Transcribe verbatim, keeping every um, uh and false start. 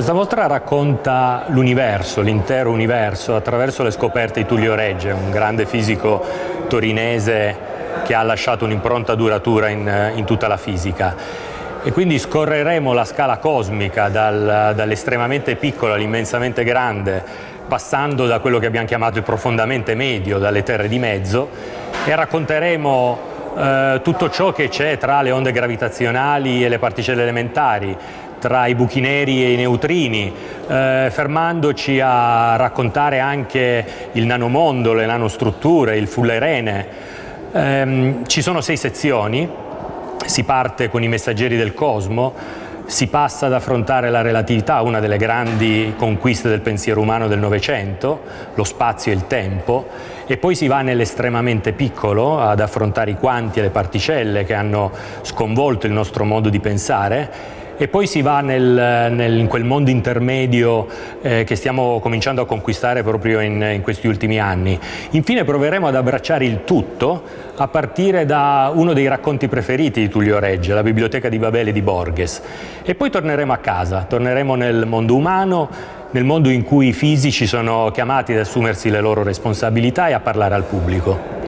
Questa mostra racconta l'universo, l'intero universo, attraverso le scoperte di Tullio Regge, un grande fisico torinese che ha lasciato un'impronta duratura in, in tutta la fisica. E quindi scorreremo la scala cosmica dal, dall'estremamente piccolo all'immensamente grande, passando da quello che abbiamo chiamato il profondamente medio, dalle terre di mezzo, e racconteremo eh, tutto ciò che c'è tra le onde gravitazionali e le particelle elementari, tra i buchi neri e i neutrini, eh, fermandoci a raccontare anche il nanomondo, le nanostrutture, il fullerene. Eh, ci sono sei sezioni, si parte con i messaggeri del cosmo, si passa ad affrontare la relatività, una delle grandi conquiste del pensiero umano del Novecento, lo spazio e il tempo, e poi si va nell'estremamente piccolo ad affrontare i quanti e le particelle che hanno sconvolto il nostro modo di pensare. E poi si va nel, nel, in quel mondo intermedio eh, che stiamo cominciando a conquistare proprio in, in questi ultimi anni. Infine proveremo ad abbracciare il tutto a partire da uno dei racconti preferiti di Tullio Regge, la Biblioteca di Babele di Borges. E poi torneremo a casa, torneremo nel mondo umano, nel mondo in cui i fisici sono chiamati ad assumersi le loro responsabilità e a parlare al pubblico.